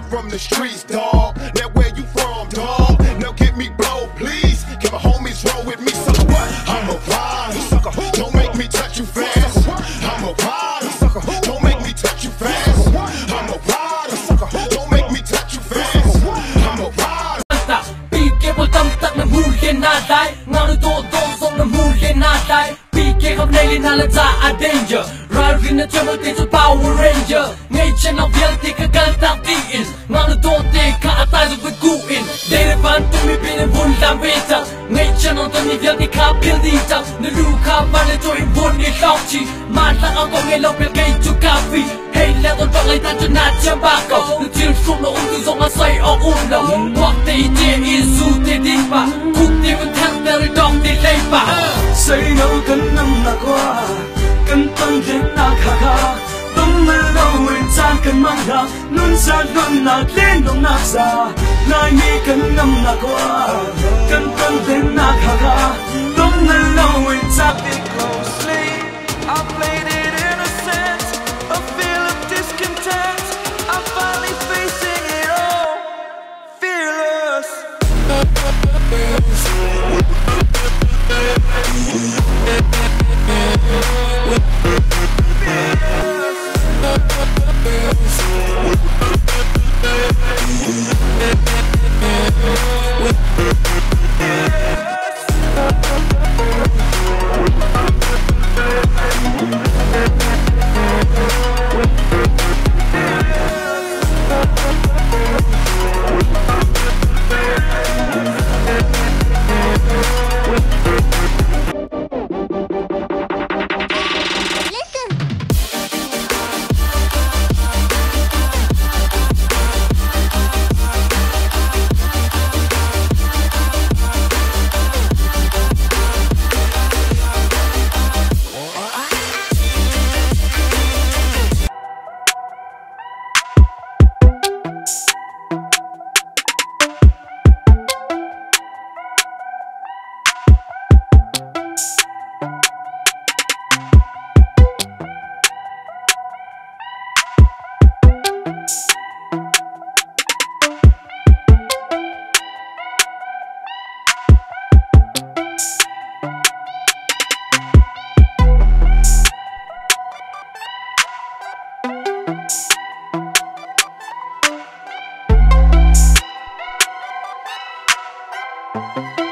from the streets, dog. Now where you from, dog? Now get me blow, please. Can my homies roll with me? Sucker what? I'm a ride. Sucker who? Don't make me touch you fast. I'm a ride. Sucker who? Don't make me touch you fast. I'm a ride. Sucker who? Don't make me touch you fast. I'm a ride. PK will come tắt là mùi lên na đáy. Ngao nó tô tô xong là mùi lên na đáy. PK hôm nay lên na là ra a danger. Riding the trouble is a Power Ranger. Ngay trên nào viên thì cả gan tao tin. Ngao nó tô tê cả tay rồi với cụ in. Đây là bạn tụi mình bên buồn làm bê tắc. Ngay trên nào tụi mình viên thì khá biến đi tắc. Nếu lưu khá bạn là tụi buồn đi lọc chi. Mà là áo có nghe lâu bên gây cho cà phê. Hey leo tôi vang lấy ta cho nát chém ba cầu. Được chiều xuống nó ung từ dòng mà xoay ở ung đầu. Hoặc tê chê isu tê đi bà. Cút tê vẫn thang tê rồi đong tê lấy bà. Say no cần năm là qua. Cần tăng đến na khá khá. Tâm mơ lâu hình cha cần mang ra. Luôn xa luôn là lên đông nạc xa. Lại nghĩ cần năm là qua. Cần tăng đến na khá khá. Tâm mơ lâu hình cha. I played it innocent, a feel of discontent. I'm finally facing it all, fearless. Thank you.